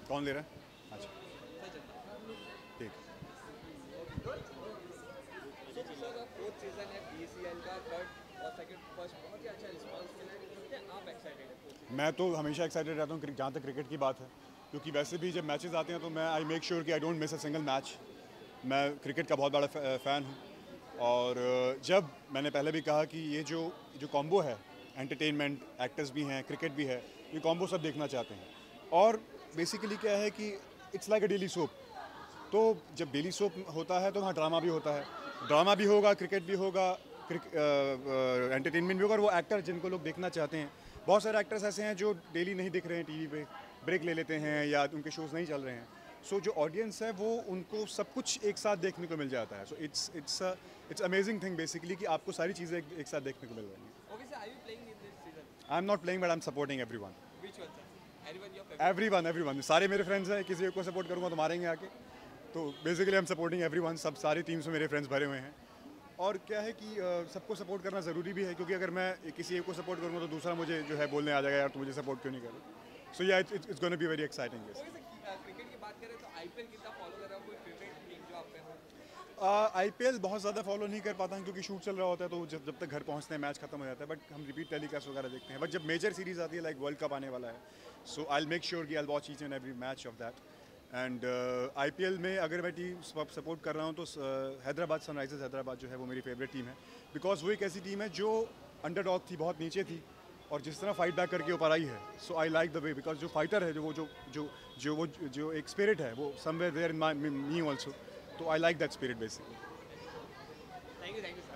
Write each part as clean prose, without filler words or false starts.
कौन ले रहा है? अच्छा ठीक। फोर्थ सीजन है BCL का, थर्ड और सेकंड फर्स्ट बहुत ही अच्छा रिस्पांस मिला है, कितने आप एक्साइटेड हैं? मैं तो हमेशा एक्साइटेड रहता हूँ जहाँ तक क्रिकेट की बात है, क्योंकि वैसे भी जब मैचेस आते हैं तो मैं आई मेक श्योर कि I don't miss a single match. मैं क्रिकेट का बहुत बड़ा फ़ैन हूँ और जब मैंने पहले भी कहा कि ये जो कॉम्बो है, एंटरटेनमेंट, एक्टर्स भी हैं, क्रिकेट भी है, ये कॉम्बो सब देखना चाहते हैं। और बेसिकली क्या है कि it's like a daily soap. तो जब डेली सोप होता है तो वहाँ ड्रामा भी होता है, ड्रामा भी होगा, क्रिकेट भी होगा, एंटरटेनमेंट भी होगा, और वो एक्टर जिनको लोग देखना चाहते हैं। बहुत सारे एक्टर्स ऐसे हैं जो डेली नहीं दिख रहे हैं टीवी पे, ब्रेक ले लेते हैं या उनके शोज़ नहीं चल रहे हैं। सो जो ऑडियंस है वो उनको सब कुछ एक साथ देखने को मिल जाता है। So it's amazing thing basically कि आपको सारी चीज़ें एक साथ देखने को मिल रही हैं। Okay, sir, are you playing in this season? I am not playing but I am supporting everyone. Which one, sir? Anyone your favorite? Everyone सारे मेरे फ्रेंड्स हैं, किसी एक को सपोर्ट करूँगा तो मारेंगे आके। तो basically I am supporting everyone, सब सारी टीम्स में मेरे फ्रेंड्स भरे हुए हैं। और क्या है कि सबको सपोर्ट करना ज़रूरी भी है, क्योंकि अगर मैं किसी एक को सपोर्ट करूँगा तो दूसरा मुझे जो है बोलने आ जाएगा यार तू मुझे सपोर्ट क्यों नहीं कर रहा। So yeah it's gonna be very exciting. Okay, sir, cricket की बात करें तो IPL कितना फॉलो कर रहा हूँ, कोई फेवरेट टीम जो आप पे हो? IPL बहुत ज़्यादा फॉलो नहीं कर पाता हूँ क्योंकि शूट चल रहा होता है, तो जब तक घर पहुँचते हैं मैच खत्म हो जाता है, बट हम रिपीट टेलीकास्ट वगैरह देखते हैं। बट जब मेजर सीरीज़ आती है लाइक वर्ल्ड कप आने वाला है, so I will make sure कि I will watch each and every match of that. And IPL में अगर मैं टीम सपोर्ट कर रहा हूँ तो हैदराबाद सनराइजर्स हैदराबाद जो है वो मेरी फेवरेट टीम है, बिकॉज वो एक ऐसी टीम है जो अंडरडॉग थी, बहुत नीचे थी, और जिस तरह फाइट बैक करके ऊपर आई है। So I like the way, because जो फाइटर है, जो एक स्पिरिट है, वो somewhere there in my me also. तो I like that spirit basically. Thank you sir.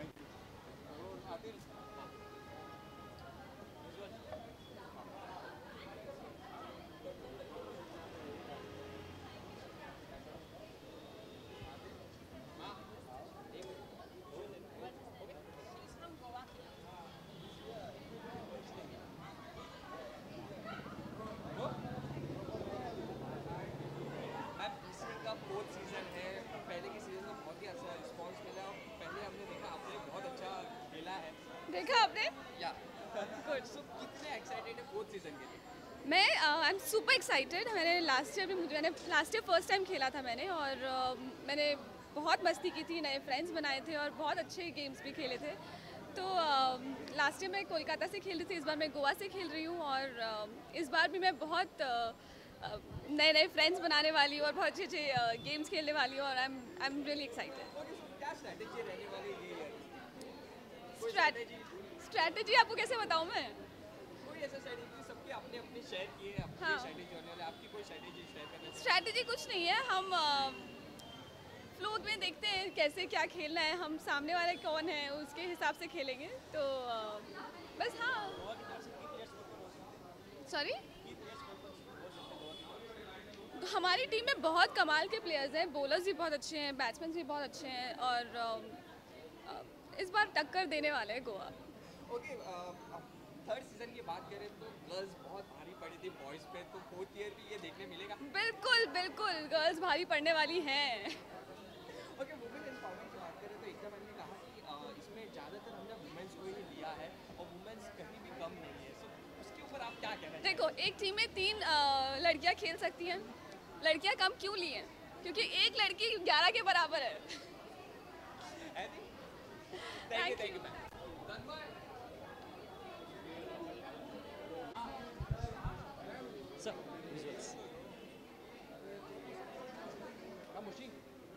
Ma'am BCL का फोर्थ सीजन है, पहले के सीजन में बहुत ही अच्छा रिस्पांस मिला और पहले हमने देखा आपने बहुत अच्छा खेला है। देखा आपने? या गुड। सो कितने एक्साइटेड है फोर्थ सीजन के लिए? मैं आई एम सुपर एक्साइटेड। मैंने लास्ट ईयर फर्स्ट टाइम खेला था मैंने, और मैंने बहुत मस्ती की थी, नए फ्रेंड्स बनाए थे और बहुत अच्छे गेम्स भी खेले थे। तो लास्ट ईयर मैं कोलकाता से खेल रही थी, इस बार मैं गोवा से खेल रही हूँ, और इस बार भी मैं बहुत नए नए फ्रेंड्स बनाने वाली हूँ और बहुत अच्छे अच्छे गेम्स खेलने वाली हूँ, और I am really excited. Okay, so क्या स्ट्रैटेजी रहने वाली है? स्ट्रैटेजी आपको कैसे बताऊँ मैं? कोई ऐसा स्ट्रैटेजी सबके अपने अपने शेयर किए, अपनी हाँ। स्ट्रैटेजी होने वाले, आपकी कोई स्ट्रैटेजी शेयर करना चाहिए? स्ट्रैटेजी कुछ नहीं है, हम फ्लो में देखते हैं कैसे क्या खेलना है, हम सामने वाले कौन है उसके हिसाब से खेलेंगे। तो बस हाँ। सॉरी, हमारी टीम में बहुत कमाल के प्लेयर्स हैं, बॉलर्स भी बहुत अच्छे हैं, बैट्समैन भी बहुत अच्छे हैं, और इस बार टक्कर देने वाले हैं गोवा। ओके, थर्ड सीजन की बात करें तो गर्ल्स बहुत भारी पड़ी थी बॉयज़ पे, तो फोर्थ ईयर भी ये देखने मिलेगा? बिल्कुल बिल्कुल, गर्ल्स भारी पड़ने वाली हैं। ओके, वुमेन एम्पावरमेंट की बात करें तो एकता मैम ने कहा कि इसमें ज़्यादातर हमने वुमेन्स को ही लिया है और वुमेन्स कहीं भी कम नहीं है। सो उसके ऊपर आप क्या कहना देखो, एक टीम में 3 लड़कियां खेल सकती हैं, लड़कियां कम क्यों ली हैं? क्योंकि एक लड़की 11 के बराबर है। Thank you ma'am. Sir, visuals. खामोशी।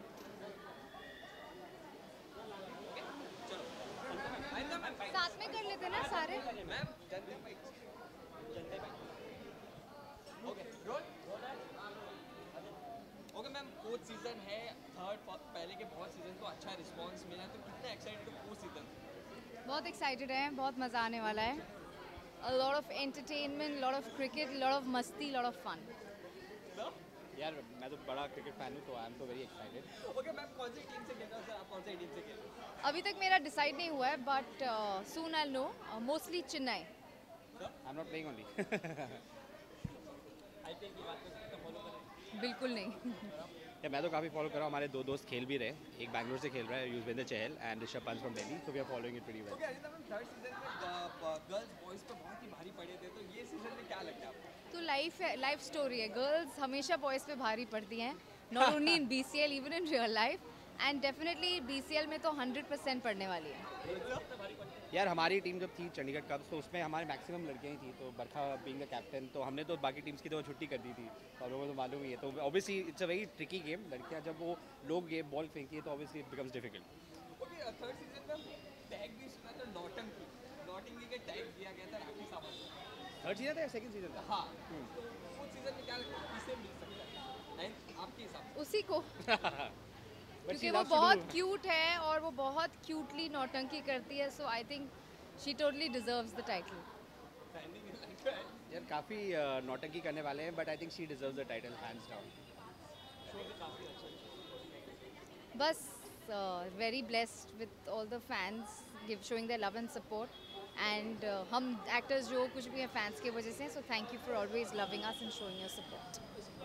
चलो आइंदा मैम साथ में कर लेते ना सारे। मैम जनता भाई okay role. Okay ma'am, fourth season है, पहले के बहुत सीजन को अच्छा रिस्पांस मिला, तो कितना एक्साइटेड हो फोर्थ सीजन? बहुत एक्साइटेड हैं, बहुत मज़ा आने वाला है। A lot of entertainment, lot of cricket, lot of मस्ती, lot of fun. यार मैं तो बड़ा क्रिकेट फैन हूँ, तो आई एम तो वेरी एक्साइटेड। ओके मैम, कौन सी टीम से खेल रहे हो सर? आप कौन सी टीम से खेल रहे हो? अभी तक मेरा डिसाइड नहीं हुआ है, but soon I'll know. Mostly Chennai. I am not playing only. IPL की बात करें तो फॉलो करें? बिल्कुल नहीं। या मैं तो काफ़ी फॉलो कर रहा हूँ, हमारे दो दोस्त खेल भी रहे, एक बैंगलोर से खेल रहा है Yuzvendra Chahal and Rishabh Pant from Delhi, so we are following it pretty well. Okay Anita ma'am, third season में गर्ल्स बॉयज पे बहुत ही भारी पड़े थे, तो ये सीजन में क्या लगता है आपको? तो लाइफ स्टोरी है, गर्ल्स हमेशा बॉयज़ पे भारी पड़ती हैं, not only in BCL, even in real life, and definitely BCL में तो 100% पड़ने वाली है। यार हमारी टीम जब थी चंडीगढ़ कप्स, तो उसमें हमारे मैक्सिमम लड़कियां ही थी, तो बरखा बीइंग द कैप्टन, तो हमने तो बाकी टीम्स की तो छुट्टी कर दी थी, तो आप लोगों को तो मालूम ही है। तो obviously it's a very tricky game, लड़कियां जब वो लोग ये बॉल फेंकती है तो obviously it becomes difficult. Okay third season में टैग भी सुना था, नौटंकी के टैग दिया गया था राखी सावंत को। थर्ड सीजन था या सेकंड सीजन था? हाँ, तो उस सीजन में क्या लगता है किसे मिल सकता है एंड आपके हिसाब से? उसी को क्योंकि वो बहुत क्यूट है और वो बहुत क्यूटली नौटंकी करती है, so I think she totally deserves the title. यार काफ़ी नौटंकी करने वाले हैं, but I think she deserves the title hands down. बस very blessed with all the fans showing their love and support, and हम एक्टर्स जो कुछ भी हैं फैंस की वजह से, so thank you for always loving us and showing your support.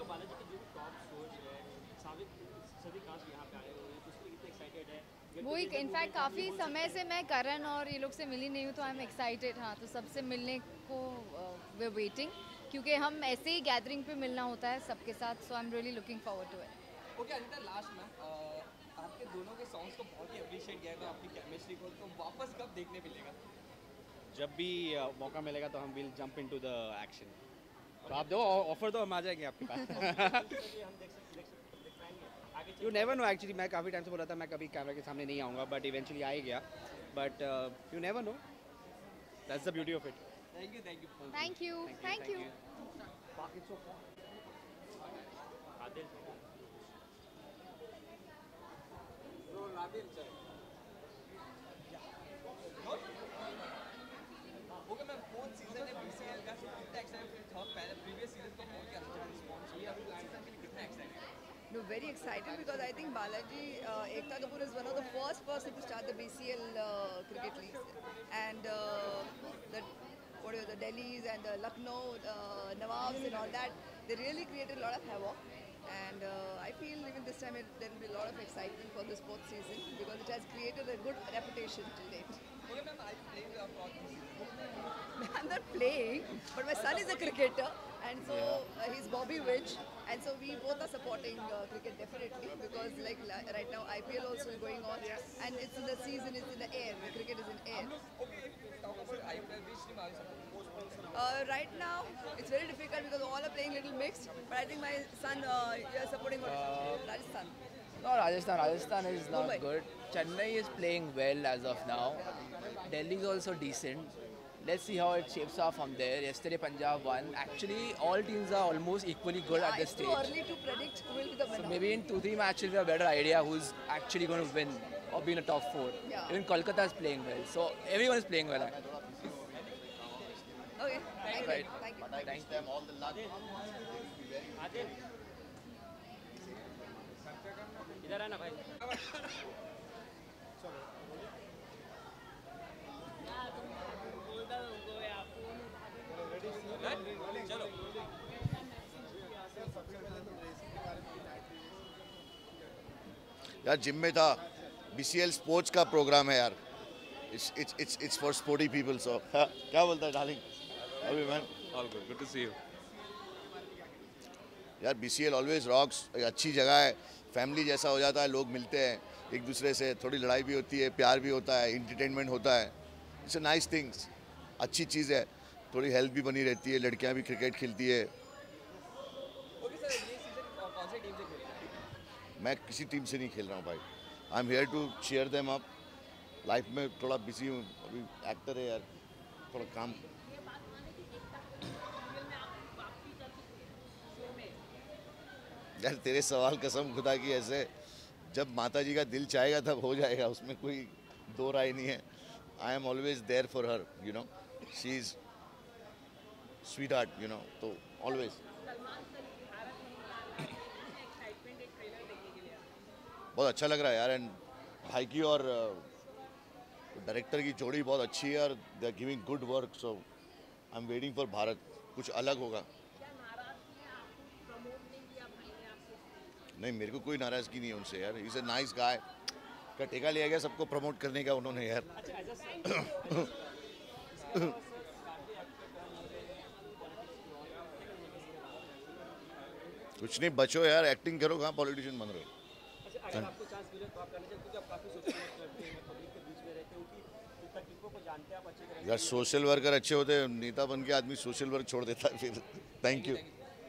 वो एक इनफैक्ट काफ़ी समय से मैं करण और ये लोग से मिली नहीं हूँ, तो आई एम एक्साइटेड। हाँ, तो सबसे मिलने को वे वेटिंग, क्योंकि हम ऐसे ही गैदरिंग पे मिलना होता है सबके साथ, so I am really looking forward to it. Okay Anita, last में आपके दोनों के सॉन्ग्स को बहुत ही अप्रिशिएट किया था, आपकी केमिस्ट्री को, तो वापस कब देखने मिलेगा? जब भी मौका मिलेगा तो हम will jump into the action. तो आप दो ऑफर दो, हम आ जाएंगे आपके पास। यू नेवर नो, एक्चुअली मैं काफ़ी टाइम से बोल रहा था मैं कभी कैमरा के सामने नहीं आऊँगा, बट इवेंचुअली आ ही गया, but you never know, that's the beauty of it. Thank you thank you thank you. Okay ma'am, fourth season है BCL का, so कितना एक्साइटेड था? पहले प्रीवियस सीजन का बहुत ही अच्छा रिस्पांस मिला, अभी सीजन के लिए कितना excited? No, very excited because I think Balaji, Ekta Kapoor is one of the first person to start the BCL cricket league, and the Delhis and the Lucknow Nawabs and all that, they really created a lot of havoc, and I feel even this time there will be a lot of excitement for this fourth season because it has created a good reputation till date. Okay ma'am, I played for this season. I'm not playing, but my son is a cricketer, and so he's Bobby Winch, and so we both are supporting cricket definitely because like right now IPL also is going on, and it's in the season, it's in the air, the cricket is in air. Okay, if we talk about IPL, which team are you supporting? Right now it's very difficult because all are playing little mixed, but I think my son you're supporting what? Rajasthan. No, Rajasthan is not Mumbai. good. Chennai is playing well as of now. Delhi is also decent. Let's see how it shapes off from there. Yesterday Punjab won. Actually, all teams are almost equally good at this It's too stage. early to predict who will be the winner. So maybe in 2-3 matches we have a better idea who's actually going to win or be in the top 4. Yeah. Even Kolkata is playing well. So everyone is playing well. Okay, thank Right. you. Thank you. Thank you. all the luck. इधर आना भाई। चलो यार gym में था, BCL sports का program है यार, it's for sporty people, so क्या बोलता है डार्लिंग? अभी man All good. Good to see you. यार BCL ऑलवेज रॉक्स, अच्छी जगह है, फैमिली जैसा हो जाता है, लोग मिलते हैं एक दूसरे से, थोड़ी लड़ाई भी होती है, प्यार भी होता है, इंटरटेनमेंट होता है, इट्स अ नाइस थिंग्स, अच्छी चीज़ है, थोड़ी हेल्थ भी बनी रहती है, लड़कियां भी क्रिकेट खेलती है। ओके सर, ये सीजन कौन सी टीम से खेल रहे हैं? मैं किसी टीम से नहीं खेल रहा हूँ भाई, I am here to cheer them up. Life में थोड़ा बिजी हूँ, अभी एक्टर है यार, थोड़ा काम। यार तेरे सवाल कसम खुदा की, ऐसे जब माता जी का दिल चाहेगा तब हो जाएगा, उसमें कोई दो राय नहीं है। I am always there for her, you know, she is sweetheart, you know, तो ऑलवेज। बहुत अच्छा लग रहा है यार, एंड भाई की और डायरेक्टर की जोड़ी बहुत अच्छी है और they are giving good work, so I am waiting for Bharat, कुछ अलग होगा। नहीं, मेरे को कोई नाराज़गी नहीं है उनसे यार, इज़ अ नाइस गाय का ठेका लिया गया सबको प्रमोट करने का उन्होंने यार। कुछ नहीं, बचो यार, एक्टिंग करो, कहाँ पॉलिटिशियन बन रहे हो। अगर आपको चांस मिले तो आप करना चाहिए, क्योंकि आप काफी सोशल वर्क करते हैं, पब्लिक के बीच में रहते हो, कि तकलीफों को जानते हैं आप अच्छी तरह। यार सोशल वर्कर अच्छे होते, नेता बन के आदमी सोशल वर्क छोड़ देता है फिर। Thank you.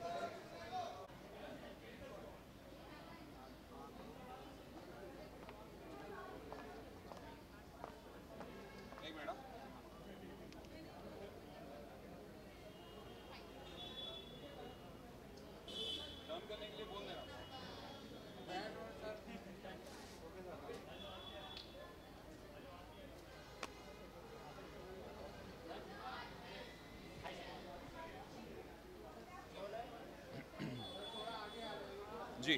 जी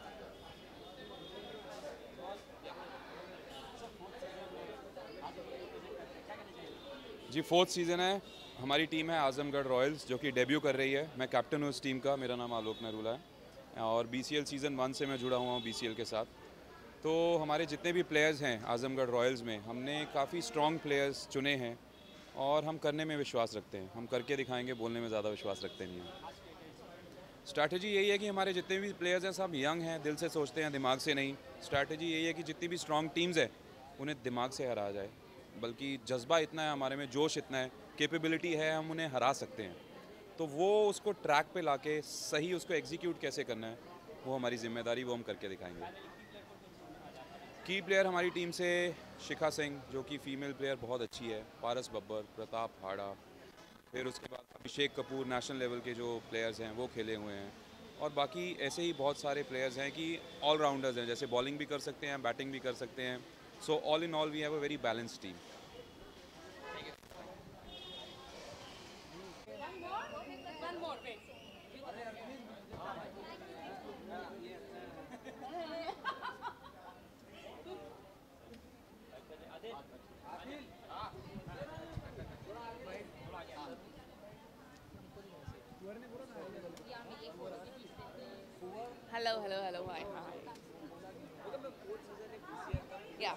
जी, 4th सीज़न है। हमारी टीम है आजमगढ़ रॉयल्स, जो कि डेब्यू कर रही है। मैं कैप्टन हूँ इस टीम का। मेरा नाम आलोक नरूला है और BCL सीज़न 1 से मैं जुड़ा हुआ हूँ BCL के साथ। तो हमारे जितने भी प्लेयर्स हैं आजमगढ़ रॉयल्स में, हमने काफ़ी स्ट्रॉन्ग प्लेयर्स चुने हैं और हम करने में विश्वास रखते हैं। हम करके दिखाएंगे, बोलने में ज़्यादा विश्वास रखते नहीं हैं। स्ट्रैटेजी यही है कि हमारे जितने भी प्लेयर्स हैं सब यंग हैं, दिल से सोचते हैं, दिमाग से नहीं। स्ट्रैटेजी यही है कि जितनी भी स्ट्रॉन्ग टीम्स है उन्हें दिमाग से हराया जाए, बल्कि जज्बा इतना है हमारे में, जोश इतना है, कैपेबिलिटी है, हम उन्हें हरा सकते हैं। तो वो उसको ट्रैक पे लाके सही उसको एग्जीक्यूट कैसे करना है, वो हमारी जिम्मेदारी, वो हम करके दिखाएंगे। की प्लेयर हमारी टीम से शिखा सिंह, जो कि फ़ीमेल प्लेयर बहुत अच्छी है, पारस बब्बर, प्रताप हाड़ा, फिर उसके बाद अभिषेक कपूर, नेशनल लेवल के जो प्लेयर्स हैं वो खेले हुए हैं। और बाकी ऐसे ही बहुत सारे प्लेयर्स हैं कि ऑलराउंडर्स हैं, जैसे बॉलिंग भी कर सकते हैं, बैटिंग भी कर सकते हैं। So all in all we have a very balanced team. Hello, hello, hello, hi, hi. Yeah.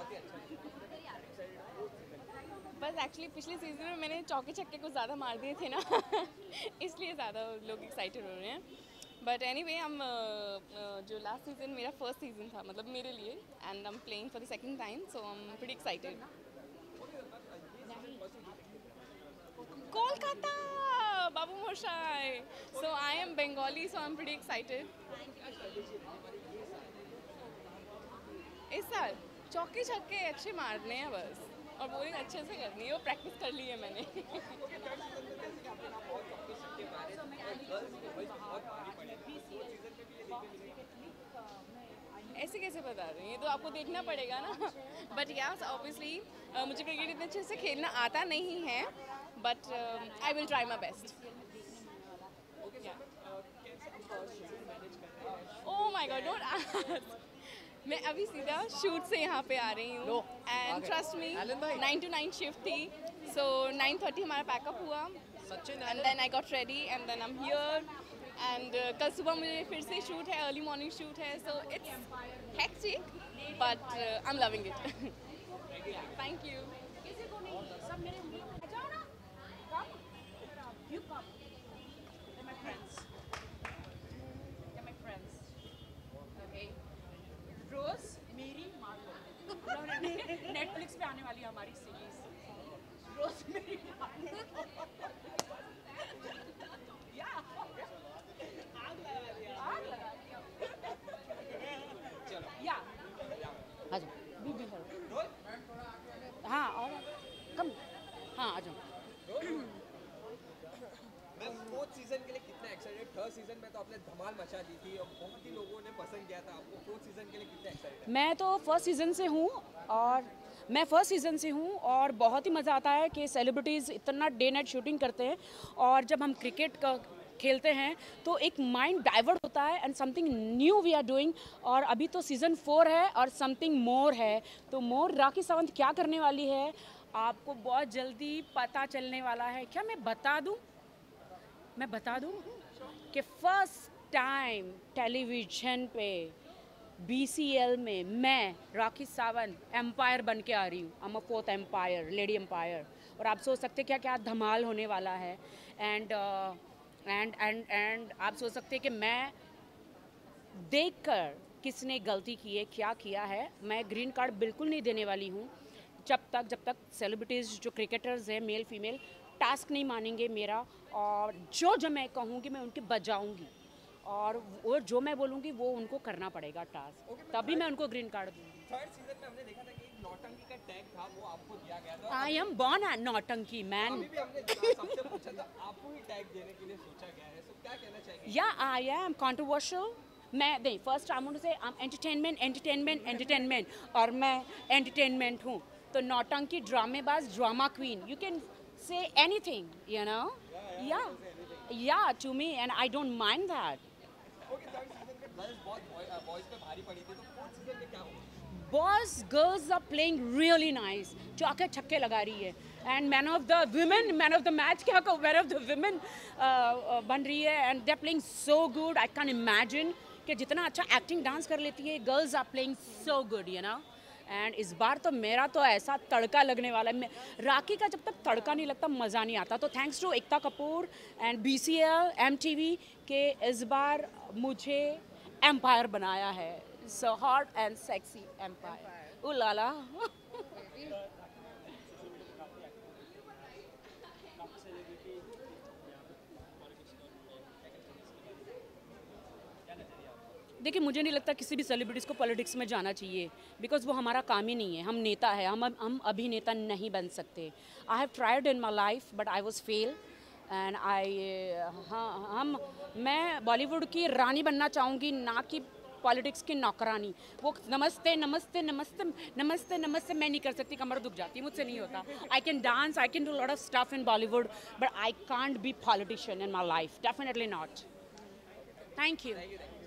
बस एक्चुअली पिछले सीजन में मैंने चौके छक्के कुछ ज़्यादा मार दिए थे ना इसलिए ज़्यादा लोग एक्साइटेड हो रहे हैं। बट एनीवे, हम जो लास्ट सीजन मेरा फर्स्ट सीजन था, मतलब मेरे लिए, and I am playing for the second time, so I am pretty excited. Kolkata, बाबू मोशाई। So I am Bengali, so I'm pretty excited. इस साल चौके छक्के अच्छे मारने हैं बस, और बॉलिंग अच्छे से करनी है, वो प्रैक्टिस कर ली है मैंने। ऐसे कैसे बता रही हैं, ये तो आपको देखना पड़ेगा ना। बट यार ऑब्वियसली मुझे क्रिकेट इतने अच्छे से खेलना आता नहीं है, but I will try my best. Oh my God, don't ask. मैं अभी सीधा शूट से यहाँ पे आ रही हूँ, and trust me 9 to 9 shift थी, सो 9:30 हमारा पैकअप हुआ, and then I got ready and then I am here, and कल सुबह मुझे फिर से शूट है, अर्ली मॉर्निंग शूट है, so it's hectic but I am loving it. Thank you. रोज मेरी मार लो, नेटफ्लिक्स पे आने वाली है हमारी सीरीज, रोज मेरी मार लो। या आग लगा दिया, आग लगा दिया। चलो या आ जाओ, बीबी है। हाँ और कम, हाँ आ जाओ। मैं 4th सीजन के लिए कितना एक्साइटेड? 3rd सीजन में तो आपने धमाल मचा दी थी और बहुत ही लोगों ने पसंद किया था आपको। 4th सीजन के लिए कितना एक्साइटेड? मैं तो फर्स्ट सीज़न से हूँ, और मैं फर्स्ट सीज़न से हूँ, और बहुत ही मज़ा आता है कि सेलिब्रिटीज़ इतना डे नाइट शूटिंग करते हैं, और जब हम क्रिकेट का खेलते हैं तो एक माइंड डाइवर्ट होता है, and something new we are doing. और अभी तो सीज़न 4 है और समथिंग मोर है, तो मोर राखी सावंत क्या करने वाली है आपको बहुत जल्दी पता चलने वाला है। क्या मैं बता दूँ कि फर्स्ट टाइम टेलीविजन पे BCL में मैं राखी सावंत एम्पायर बन के आ रही हूँ। I'm a fourth umpire, lady umpire. और आप सोच सकते क्या क्या धमाल होने वाला है। एंड आप सोच सकते कि मैं देखकर किसने गलती की है, क्या किया है, मैं ग्रीन कार्ड बिल्कुल नहीं देने वाली हूँ जब तक सेलिब्रिटीज़ जो क्रिकेटर्स हैं मेल फीमेल टास्क नहीं मानेंगे मेरा, और जो मैं कहूँगी मैं उनके बजाऊँगी, और वो जो मैं बोलूँगी वो उनको करना पड़ेगा टास्क, तभी मैं उनको ग्रीन कार्ड दूँगी। थर्ड सीजन में हमने देखा था कि एक नौटंकी का टैग था, वो आपको दिया गया था। आई एम बॉर्न एट नौटंकी मैन। अभी भी हमने सबसे पूछा था, आपको ही टैग देने के लिए सोचा गया है, तो क्या कहना चाहिए? या आई एम कंट्रोवर्शियल। मैं नहीं, first I want to say entertainment और मैं एंटरटेनमेंट हूँ, तो नौटंकी ड्रामेबाज drama queen, you can say anything, you know, या to me and I don't mind that. Okay, third season में गर्ल्स बहुत बॉयज पे भारी पड़ी थी, तो फोर्थ सीजन में क्या होगा? Boss girls are playing really nice, चौके छक्के लगा रही है, and man of the women, man of the match क्या कहूँ, मैन ऑफ द वुमेन बन रही है, and they are playing so good. I can imagine कि जितना अच्छा एक्टिंग डांस कर लेती है girls are playing so good, you know. And इस बार तो मेरा तो ऐसा तड़का लगने वाला है, राखी का जब तक तड़का नहीं लगता मज़ा नहीं आता। तो thanks to Ekta Kapoor and BCL MTV के इस बार मुझे एम्पायर बनाया है, so hot and sexy umpire. Oh la la. देखिए, मुझे नहीं लगता किसी भी सेलिब्रिटीज़ को पॉलिटिक्स में जाना चाहिए, बिकॉज वो हमारा काम ही नहीं है। हम नेता है, हम अभिनेता नहीं बन सकते। I have tried in my life but I was fail and मैं बॉलीवुड की रानी बनना चाहूँगी, ना कि पॉलिटिक्स की नौकरानी। वो नमस्ते नमस्ते नमस्ते नमस्ते नमस्ते मैं नहीं कर सकती, कमर दुख जाती है, मुझसे नहीं होता। I can dance, I can do lot of stuff in Bollywood, but I can't be politician in my life, definitely not. Thank you.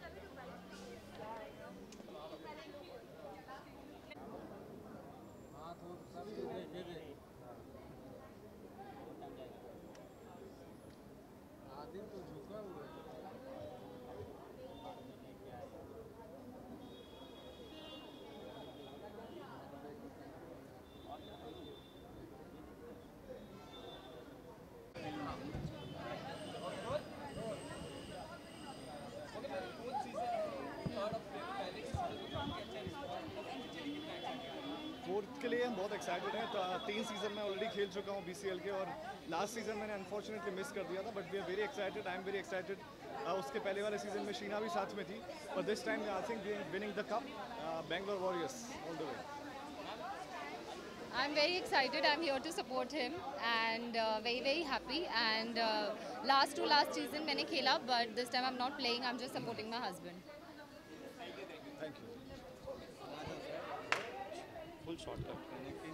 Fourth के लिए हम बहुत एक्साइटेड हैं। तो 3 सीज़न में ऑलरेडी खेल चुका हूँ BCL के, और लास्ट सीज़न मैंने अनफॉर्चुनेटली मिस कर दिया था, but we are very excited, I am very excited. उसके पहले वाले सीज़न में शीना भी साथ में थी, और this time I think we are winning the cup, Bangalore warriors all the way. I'm very excited. I'm here to support him and very happy. And last season मैंने खेला, but this time I'm not playing. I'm just supporting my husband. Thank you. Full shot का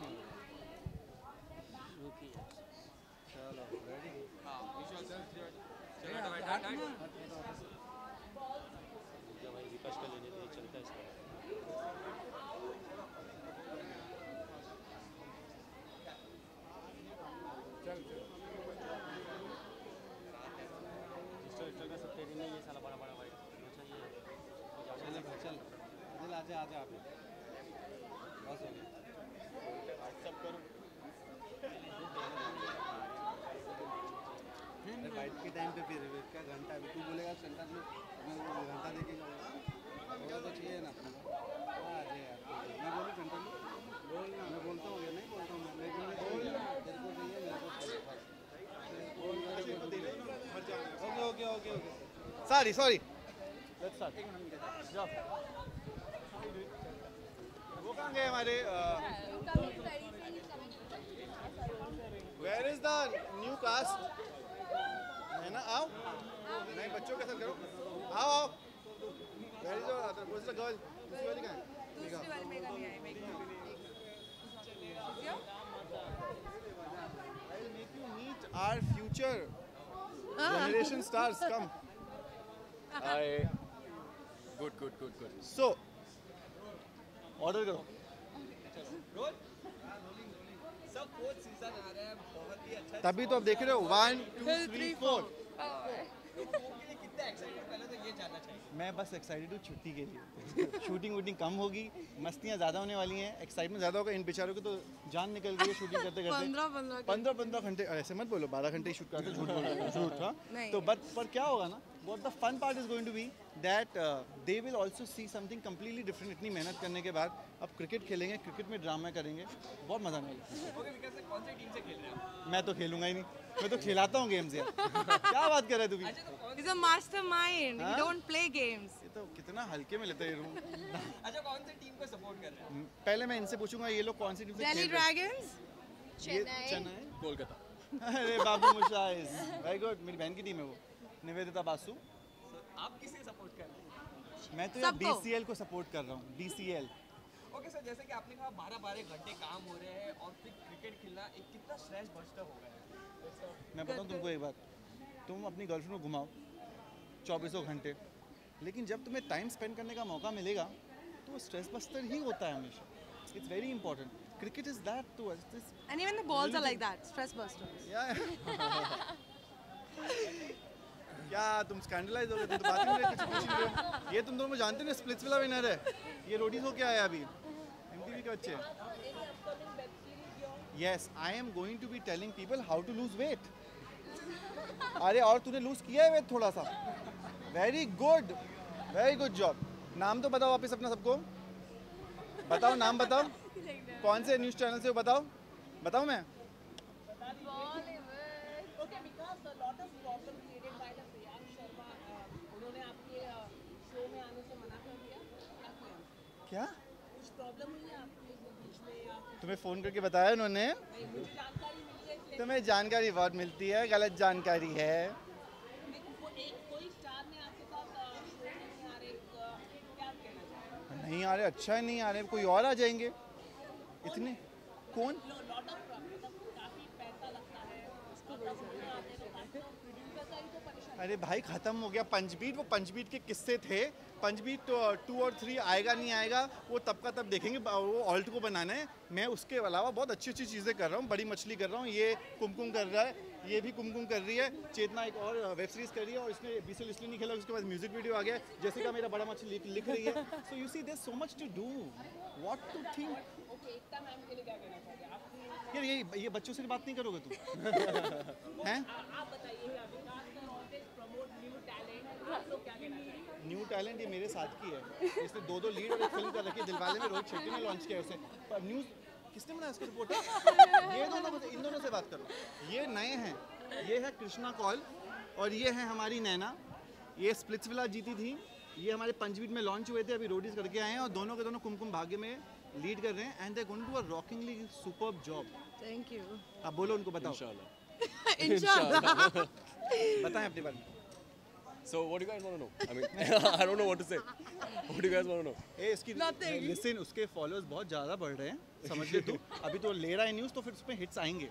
fight के time पे फिर क्या घंटा अभी तू बोलेगा सेंटर में मैं घंटा देके जाऊँगा, वो तो चाहिए ना अपना। मैं बोलूँ सेंटर में बोलना, मैं बोलता हूँ या नहीं बोलता हूँ, लेकिन मैं तेरे को चाहिए, मेरे को ओके सॉरी लेट्स स्टार्ट। वो कहाँ गए हमारे? Where is the new cast? है ना, आओ नहीं बच्चों के साथ करो, आओ। Where is your what's the girl? दूसरी वाली कहाँ है? दूसरी वाली मेगा नहीं आई, mega I will make you meet our future generation stars. Come. Hi, good. So order करो। सब फोर्थ सीजन आ रहा है, बहुत ही अच्छा। तभी तो आप देख रहे हो 1 2 3 4 के लिए कितना एक्साइटेड पहले तो ये जानना चाहिए। मैं बस एक्साइटेड हूँ छुट्टी के लिए। शूटिंग वूटिंग कम होगी, मस्तियाँ ज़्यादा होने वाली हैं, एक्साइटमेंट ज़्यादा होगा। इन बेचारों की तो जान निकल रही है शूटिंग करते करते। 15 घंटे, ऐसे मत बोलो, 12 घंटे शूट करते, झूठ बोलो, झूठ। हाँ तो बट पर क्या होगा ना, what the fun part is going to be that they will also see something completely different। इतनी मेहनत करने के बाद अब क्रिकेट खेलेंगे, क्रिकेट में ड्रामा करेंगे, बहुत मज़ा आने वाला है। ओके विकास सर, कौन सी टीम से खेल रहे हैं? मैं तो खेलूंगा ही नहीं, मैं तो खिलाता हूँ गेम्स यार। क्या बात कर रहे हैं तू भी? He's a mastermind. He don't play games. ये तो कितना हल्के में लेते हैं ये लोग। अच्छा, कौन सी टीम को सपोर्ट कर रहे हैं? पहले मैं इनसे पूछूंगा ये लोग कौन सी टीम से Delhi खेल रहे हैं? Dragons. चेन्नई, कोलकाता। अरे बाबू मुशाइज, वेरी गुड। मेरी बहन की टीम है वो, निवेदिता बासु। आप किसे सपोर्ट कर रहे हैं? मैं तो यार BCL को सपोर्ट कर रहा हूँ, BCL। ओके सर, जैसे कि आपने कहा 12-12 घंटे काम हो रहे हैं और फिर क्रिकेट खेलना एक कितना स्ट्रेस बस्टर हो गया है। मैं बताऊँ तुमको एक बात, तुम अपनी गर्लफ्रेंड को घुमाओ 24 घंटे, लेकिन जब तुम्हें टाइम स्पेंड करने का मौका मिलेगा तो वो स्ट्रेस बस्टर ही होता है हमेशा। It's very important. Cricket is that to us. And even the balls are like that, stress busters. क्या तुम स्कैंडलाइज हो गए? तुम तो बात ही नहीं रहे, कुछ पूछ नहीं रहे। ये तुम दोनों जानते हो स्प्लिट्स वाला विनर है, ये रोडीज हो क्या आया अभी MTV के बच्चे। Yes, I am going to be telling people how to lose weight. अरे और तूने लूज किया है वेट थोड़ा सा, वेरी गुड जॉब। नाम तो बताओ वापस अपना सबको, बताओ नाम बताओ, कौन से न्यूज़ चैनल से हो बताओ मैं। क्या कुछ प्रॉब्लम हुई है आपके बीच में या तुम्हें फ़ोन करके बताया उन्होंने? तुम्हें जानकारी बहुत मिलती है, गलत जानकारी है। नहीं आ रहे, अच्छा है नहीं आ रहे, कोई और आ जाएंगे। इतने कौन? अरे भाई खत्म हो गया पंचबीट, वो पंचबीट के किस्से थे। पंचबीट 2 और 3 आएगा नहीं आएगा वो तब का तब देखेंगे, वो ऑल्ट को बनाना है। मैं उसके अलावा बहुत अच्छी चीज़ें कर रहा हूँ, बड़ी मछली कर रहा हूँ। ये कुमकुम कर रहा है, ये भी कुमकुम कर रही है, चेतना एक और वेब सीरीज़ कर रही है, और इसने BCL इसलिए नहीं खेला, उसके बाद म्यूजिक वीडियो आ गया, जैसे का मेरा बड़ा मछली लिख रही है। So you see there so much to do, what to think. यार ये बच्चों से बात नहीं करोगे तुम? हैं? न्यू टैलेंट ये मेरे साथ की है, इसने 2 लीड और एक फिल्म कर रखी है। दिलवाले में रोहित शेट्टी ने लॉन्च किया है उसे। पर न्यूज़ किसने बनाया इसका रिपोर्टर? ये दोनों, इन दोनों से बात करो। ये नए हैं, ये है कृष्णा कौल और ये है हमारी नैना। ये स्प्लिट्स विला जीती थी, ये हमारे पंचबीट में लॉन्च हुए थे, अभी रोडीज करके आए हैं, और दोनों के दोनों कुमकुम भाग्य में लीड कर रहे हैं। And they going to do a rockingly superb job. Thank you. अब बोलो उनको, बताओ। इंशाल्लाह। बताएं अपने बारे में। So what do you guys want to know? I mean, I don't know what to say. What do you guys want to know? इसकी लिसन, उसके फॉलोअर्स बहुत ज़्यादा बढ़ रहे हैं, समझ ले तू। अभी तो ले रहा है न्यूज़, तो फिर उसमें हिट्स आएंगे।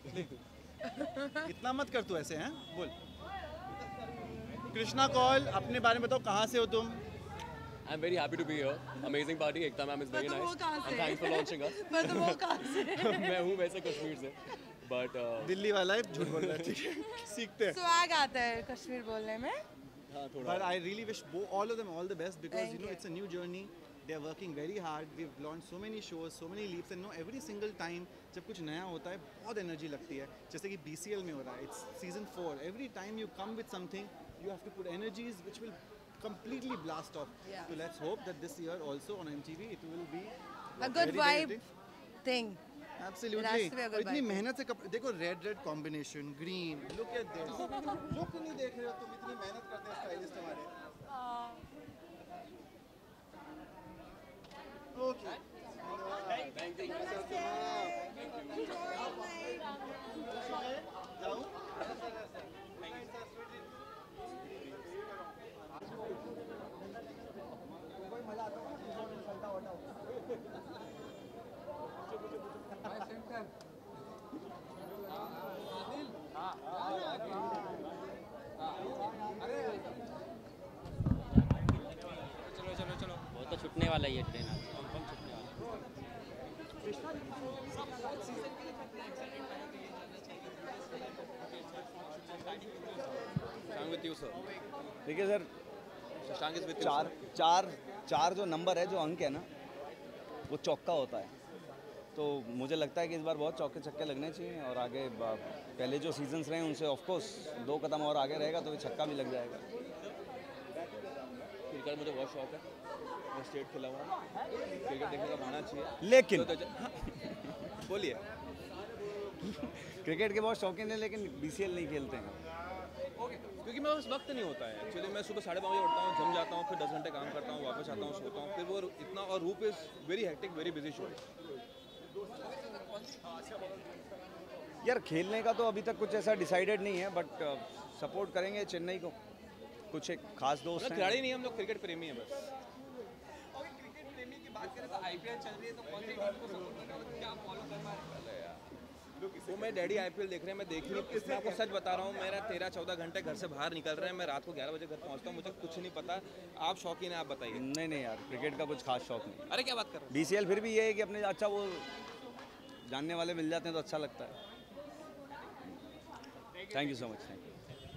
इतना मत कर तू ऐसे, हैं? बोल। कृष्णा कौल, अपने बारे में बताओ, कहाँ से हो तुम? I'm very happy to be here. Amazing party. Ekta ma'am is very nice. And thanks for launching us. पर तो वो कहाँ से? मैं हूँ वैसे कश्मीर से, but दिल्ली वाला है, झूठ बोल रहा है, ठीक है? सीखते हैं। स्वैग आता है कश्मीर बोलने में। But I really wish all of them all the best, because you know it's a new journey. They are working very hard. We've launched so many shows, so many leaps, and every single time जब कुछ नया होता है बहुत energy लगती है। जैसे कि BCL में हो रहा है, it's season 4. Every time you come with something, you have to put energies which will completely blast off. So let's hope that this year also on MTV it will be a good vibe thing. Absolutely. और इतनी मेहनत से देखो, red combination, green, look at this. Look नहीं देख रहे हो तुम, इतनी मेहनत करते हैं स्टाइलिस्ट हमारे। Okay, thank you. जाऊं? चलो वो तो छूटने वाला ही है ट्रेन, कंफर्म छूटने वाला। Shashank with you, sir. देखिए sir, Shashank is with you. चार चार चार जो नंबर है, जो अंक है ना, वो चौका होता है। तो मुझे लगता है कि इस बार बहुत चौके छक्के लगने चाहिए और आगे पहले जो सीजन्स रहे उनसे ऑफ कोर्स 2 कदम और आगे रहेगा तो छक्का भी लग जाएगा। क्रिकेट मुझे बहुत शौक है, मैं स्टेट खेला हुआ हूँ, क्रिकेट देखने का भाना चाहिए। लेकिन बोलिए। क्रिकेट के बहुत शौकीन है लेकिन BCL नहीं खेलते हैं। क्योंकि मेरे पास वक्त नहीं होता है एक्चुअली। मैं सुबह 5:30 बजे उठता हूँ, जम जाता हूँ, फिर 10 घंटे काम करता हूँ, वापस आता हूँ, सोता हूँ, फिर वो इतना, और Roop is very hectic, very busy show. यार खेलने का तो अभी तक कुछ ऐसा डिसाइडेड नहीं है, बट सपोर्ट करेंगे चेन्नई को। कुछ एक खास दोस्त हैं। खिलाड़ी नहीं, हम लोग क्रिकेट प्रेमी हैं बस। और क्रिकेट प्रेमी की बात करें तो IPL चल रही है, तो कौन सी टीम को सपोर्ट कर रहे हो, क्या फॉलो कर पा रहे हैं? वो मेरे डैडी IPL देख रहे हैं, मैं देख ही नहीं। मैं आपको सच बता रहा हूँ, मेरा 13-14 घंटे घर से बाहर निकल रहे हैं, मैं रात को 11 बजे घर पहुँचता हूँ, मुझे कुछ नहीं पता। आप शौकीन हैं, आप बताइए। नहीं यार, क्रिकेट का कुछ खास शौक नहीं। अरे क्या बात कर रहे हैं? BCL फिर भी ये है कि अपने अच्छा वो जानने वाले मिल जाते हैं तो अच्छा लगता है। Thank you so much. Thank you.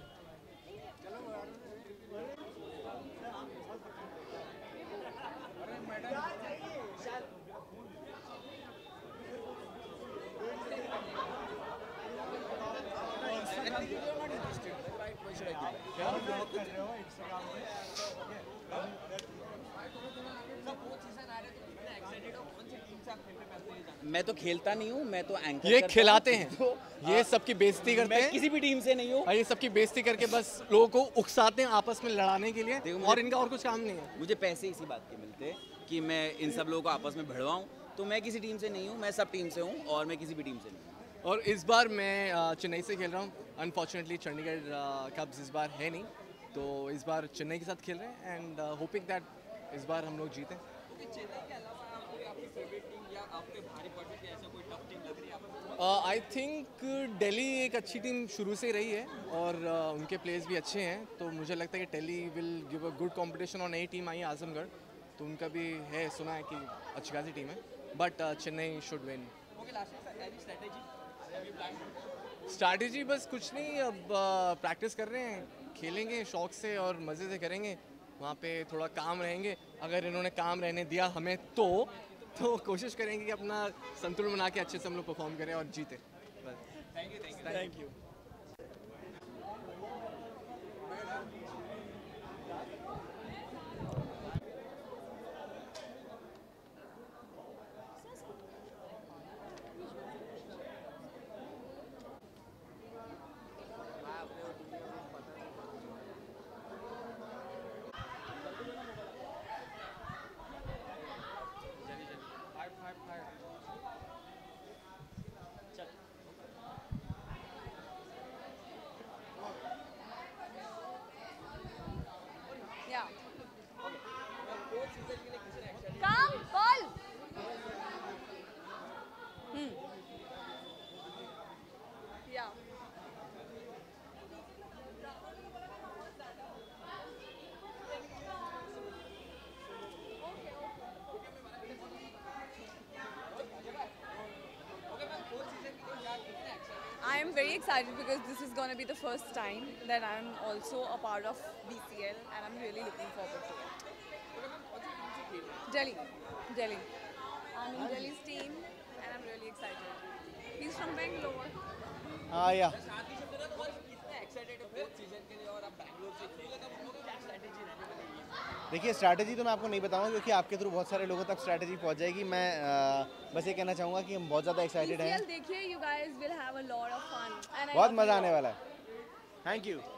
मैं तो खेलता नहीं हूँ, मैं तो एंकर ये करता खिलाते हूँ। हैं, तो ये सबकी बेइज्जती करते हैं। मैं किसी भी टीम से नहीं हूँ। और ये सबकी बेइज्जती करके बस लोगों को उकसाते हैं आपस में लड़ाने के लिए, देखो, और इनका और कुछ काम नहीं है। मुझे पैसे इसी बात के मिलते कि मैं इन सब लोगों को आपस में भिड़वाऊँ। तो मैं किसी टीम से नहीं हूँ, मैं सब टीम से हूँ और मैं किसी भी टीम से नहीं हूँ। और इस बार मैं चेन्नई से खेल रहा हूँ। अनफॉर्चुनेटली चंडीगढ़ कब्स इस बार है नहीं, तो इस बार चेन्नई के साथ खेल रहे हैं एंड होपिंग दैट इस बार हम लोग जीतें। चेन्नई के अलावा कोई आपकी फेवरेट टीम या आपके भारी पड़ने की ऐसा कोई टफ टीम लग रही है आपको? आई थिंक दिल्ली एक अच्छी टीम शुरू से रही है और उनके प्लेयर्स भी अच्छे हैं, तो मुझे लगता है कि Delhi will give a good competition. और नई टीम आई है आजमगढ़, तो उनका भी है, सुना है कि अच्छी खासी टीम है, but Chennai should win. Strategy बस कुछ नहीं, अब प्रैक्टिस कर रहे हैं, खेलेंगे शौक से और मज़े से करेंगे, वहाँ पे थोड़ा काम रहेंगे। अगर इन्होंने काम रहने दिया हमें तो कोशिश करेंगे कि अपना संतुलन बना के अच्छे से हम लोग परफॉर्म करें और जीते। Thank you. I am very excited because this is going to be the first time that I am also a part of BCL and I'm really looking forward to it. Delhi. I'm in Delhi's team and I'm really excited. He's from Bangalore. yeah. देखिए strategy तो मैं आपको नहीं बताऊंगा क्योंकि आपके through बहुत सारे लोगों तक स्ट्रैटेजी पहुंच जाएगी। मैं बस ये कहना चाहूँगा कि हम बहुत ज़्यादा एक्साइटेड हैं। देखिए, you guys will have a lot of fun. बहुत मज़ा आने वाला है। Thank you.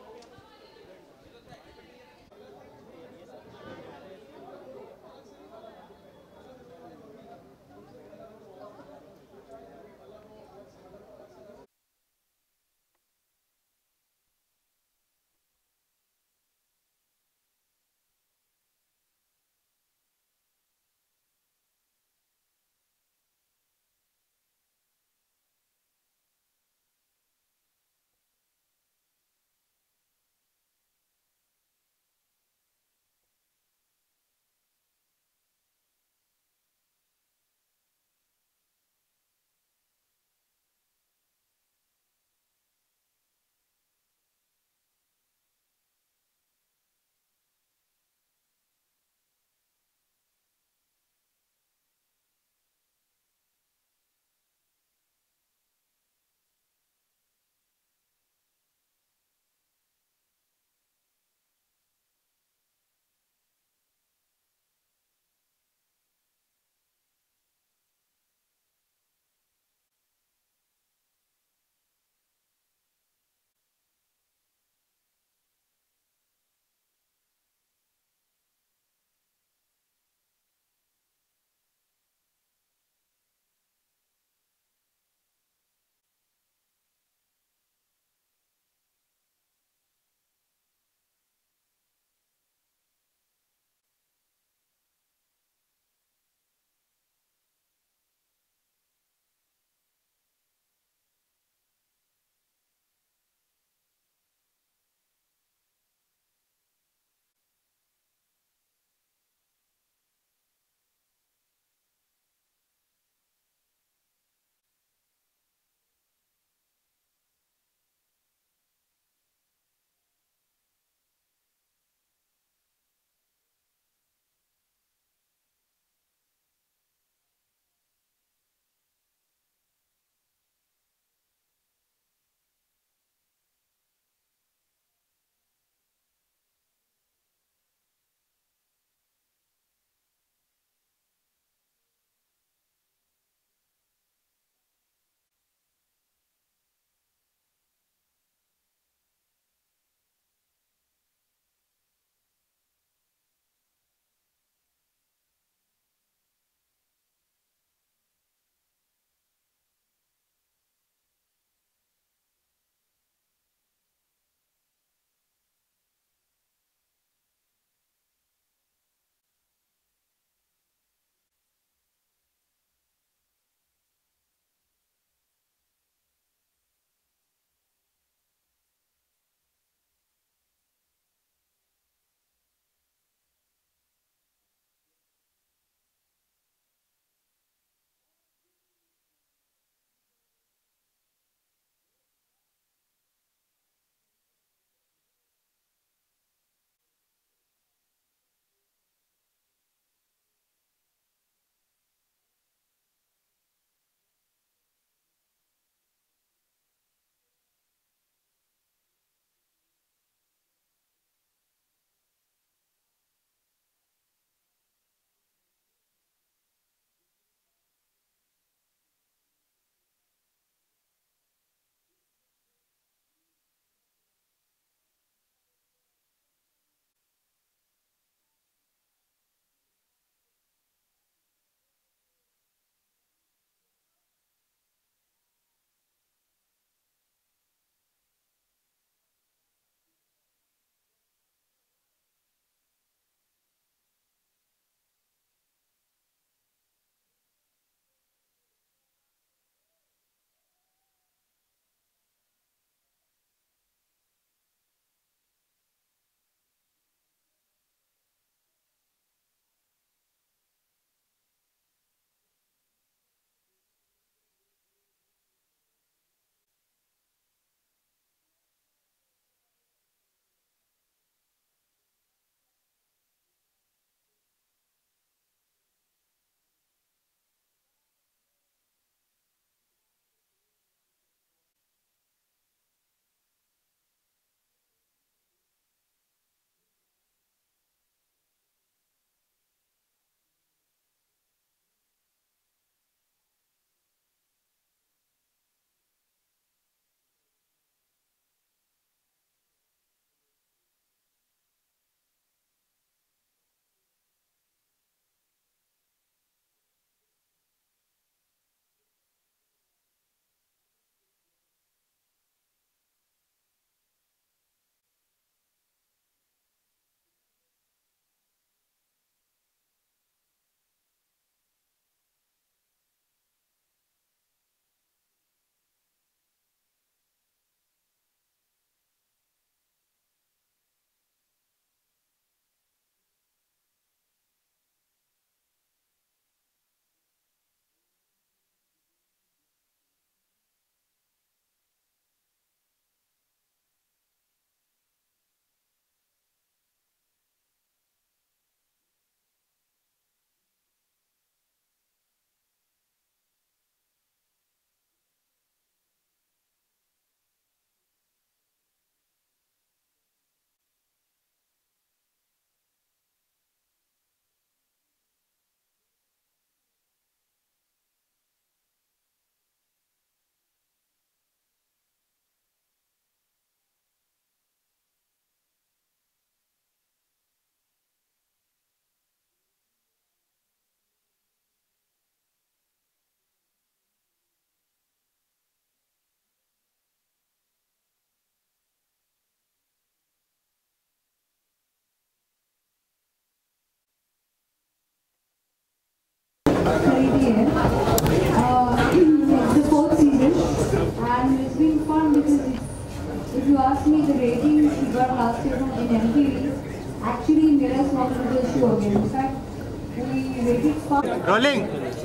me the ratings he got last year in MTV actually mirrors what it is show again. In fact, we rated for Rolling.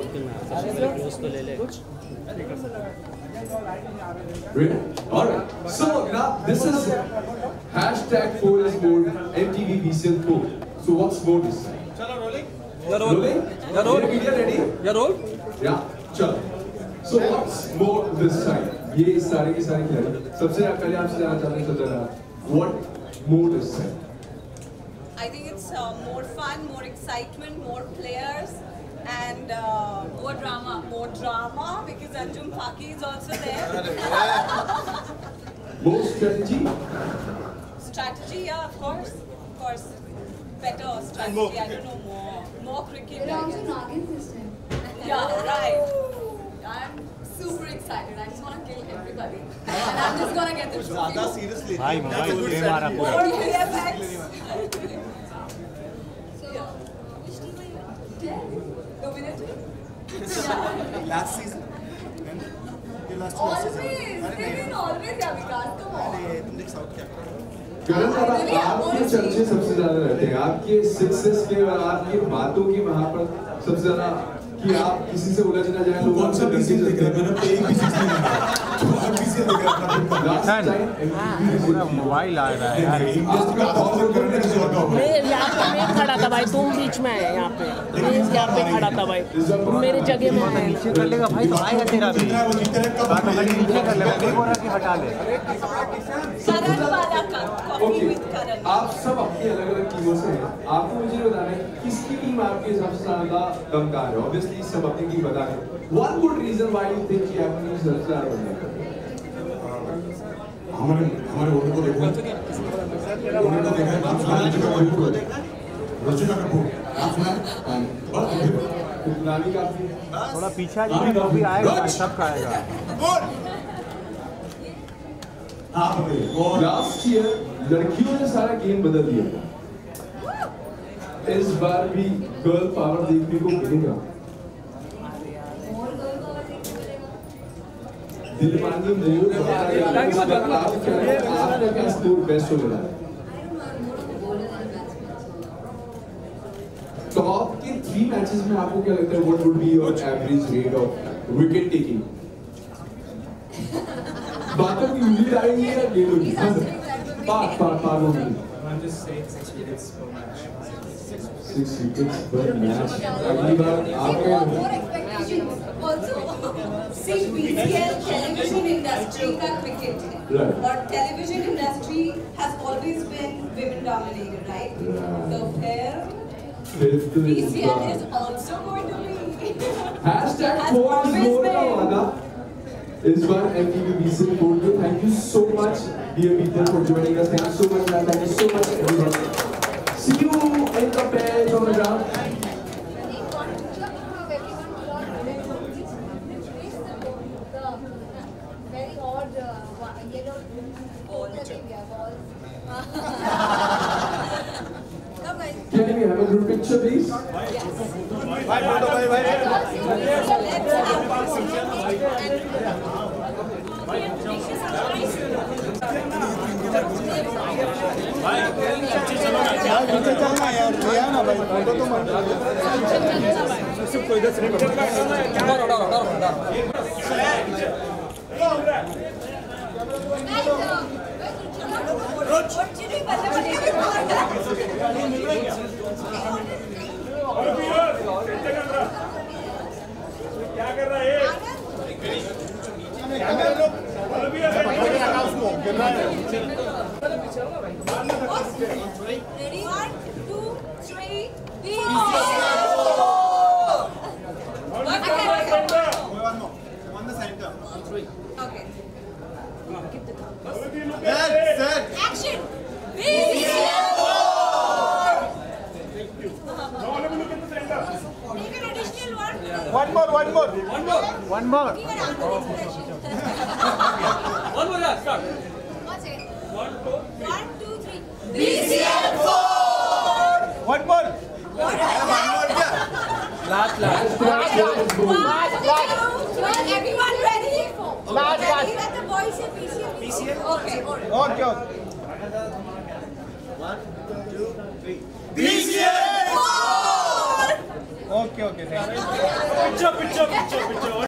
Alright, so now this is #4 is mode MTV BCL poll. So what's mode this time? You're rolling? You're roll. Media ready? You're roll. Yeah, chalo. So what's mode this time? ये सारे की सारी खिलाड़ी सबसे पहले आपसे जानना चाहते हैं sir what mode is time? I think it's more fun, more excitement, more players, and more drama. More drama because Anjum Faki is also there. More strategy? Strategy, yeah, of course. Better strategy. I don't know, more cricket. But also Nagin system. Yeah, right. I'm super excited. I just want to kill everybody. And I'm just gonna get the trophy. seriously. Bhai, mobile game आ रहा पूरा. More VFX. Last season. Always, they've been always yeah, Vikas, come on. करण साहब आपके चर्चे सबसे ज्यादा रहते हैं आपके सक्सेस के और आपकी बातों की वहाँ पर सबसे ज्यादा कि आप किसी से उलझ ना जाए लोगों से बीसीएल देख रहे हैं मैंने एक भी सीजन नहीं देखा बीसीएल देख रहा था पूरा मोबाइल आ रहा है यार. मैं यहाँ पे मैं खड़ा था भाई, तुम बीच में है यहाँ पे. मैं यहाँ पे खड़ा था भाई, तुम मेरी जगह में है. नीचे कर लेगा भाई तो आएगा तेरा भी. बात खाली नीचे कर लेगा नहीं बोल रहा कि हटा ले. ओके आप सब अपनी अलग अलग टीमों से हैं आपको मुझे बताना है किसकी टीम आपके सबसे ज्यादा दमदार है. ऑब्वियसली सब अपनी टीम बता रहे हैं. One good reason why you think कि आपकी टीम सबसे ज्यादा दमदार है. हमारे वोटर को देखो वोटर को देखा नाम सुना रचिका कपूर नाम सुना नानी काफी थोड़ा पीछा जी भी आएगा सब का आएगा. लास्ट ईयर लड़कियों ने सारा गेम बदल दिया. इस बार भी गर्ल पावर देखने को मिलेगा. दिल मांगी मोर आपका स्कोर बेस्ट हो गया. टॉप के 3 मैचेस में आपको क्या लगता है what would be your average rate of wicket taking? बातों की उम्मीद आएगी या गेम होगी? पार होगी. I'm just saying 6 wickets per match. 6 wickets per match. अगली बार आपके More expectations. Also, see BCL television industry का cricket है. Right. और television industry has always been women dominated, right? So BCL is also going to be. #4 is more का वादा. इस बार MTV BCL बोल के thank you so much dear people for joining us. Thank you so much man. Thank you so much everyone. See you in the pitch on the ground. Very odd yellow ball. Can we have a group picture please? Bye bye. नीचे चलना यार भैया ना भाई photo तो मत सिर्फ कोई इधर से नहीं क्या कर रहा है? Ready? 1, 2, 3, Okay. Set. Action. BCL 4. Now let me look at the center. Take an additional one. One more. One more. Give an Anand expression. One more, yeah, start. One second. 1, 2, 3. BCL 4. One more. Last. Everyone ready? Last. Ready? Let the boys say BCL. Okay. Okay. 1, 2, 3. BCL! Okay, thank you. Picture.